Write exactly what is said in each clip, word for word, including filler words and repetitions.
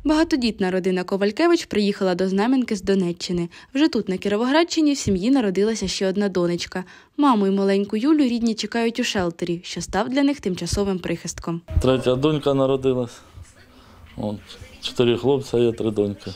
Багатодітна родина Ковалькевич приїхала до Знам'янки з Донеччини. Вже тут, на Кіровоградщині, в сім'ї народилася ще одна донечка. Маму і маленьку Юлю рідні чекають у шелтері, що став для них тимчасовим прихистком. Третя донька народилась. От, чотири хлопця є, три доньки.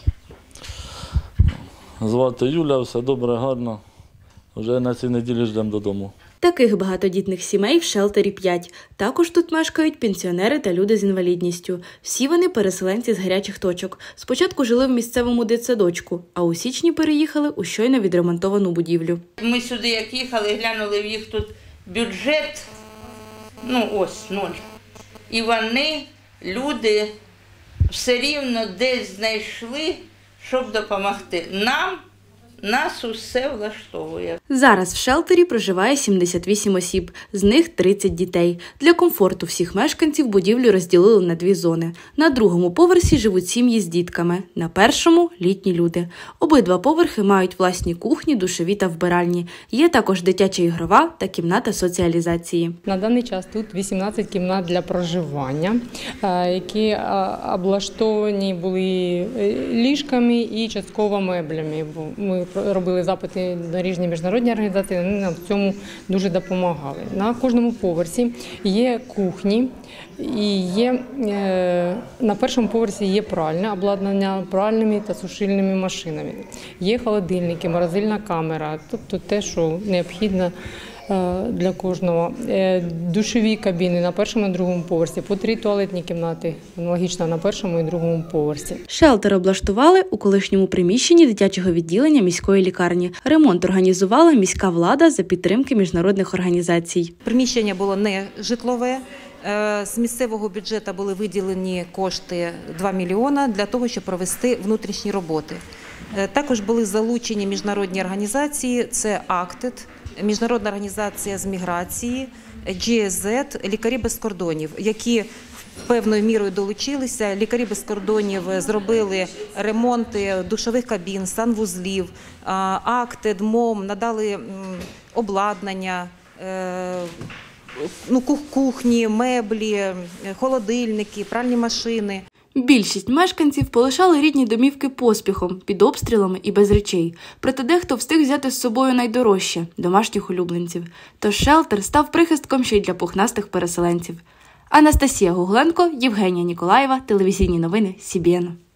Звати Юля, все добре, гарно. Вже на цій неділі ждемо додому. Таких багатодітних сімей в шелтері п'ять. Також тут мешкають пенсіонери та люди з інвалідністю. Всі вони переселенці з гарячих точок. Спочатку жили в місцевому дитсадочку, а у січні переїхали у щойно відремонтовану будівлю. Ми сюди як їхали, глянули в їх тут бюджет, ну ось, нуль. І вони, люди, все рівно десь знайшли, щоб допомогти нам. Нас усе влаштовує. Зараз в шелтері проживає сімдесят вісім осіб, з них тридцять дітей. Для комфорту всіх мешканців будівлю розділили на дві зони. На другому поверсі живуть сім'ї з дітками, на першому – літні люди. Обидва поверхи мають власні кухні, душові та вбиральні. Є також дитяча ігрова та кімната соціалізації. На даний час тут вісімнадцять кімнат для проживання, які облаштовані були ліжками і частково меблями. Ми робили запити на різні міжнародні організації, вони нам в цьому дуже допомагали. На кожному поверсі є кухні, і є, на першому поверсі є пральне обладнання пральними та сушильними машинами. Є холодильники, морозильна камера, тобто те, що необхідно для кожного. Душові кабіни на першому і другому поверсі, по три туалетні кімнати, аналогічно на першому і другому поверсі. Шелтер облаштували у колишньому приміщенні дитячого відділення міської лікарні. Ремонт організувала міська влада за підтримки міжнародних організацій. Приміщення було не житлове. З місцевого бюджету були виділені кошти два мільйони для того, щоб провести внутрішні роботи. Також були залучені міжнародні організації, це АКТЕД, Міжнародна організація з міграції, джі ес зет, Лікарі без кордонів, які певною мірою долучилися. Лікарі без кордонів зробили ремонти душових кабін, санвузлів, АКТЕД, МОМ надали обладнання, ну, кухні, меблі, холодильники, пральні машини. Більшість мешканців полишали рідні домівки поспіхом, під обстрілами і без речей. Проте дехто встиг взяти з собою найдорожче – домашніх улюбленців. Тож шелтер став прихистком ще й для пухнастих переселенців. Анастасія Гугленко, Євгенія Ніколаєва, телевізійні новини Сі Бі Ен.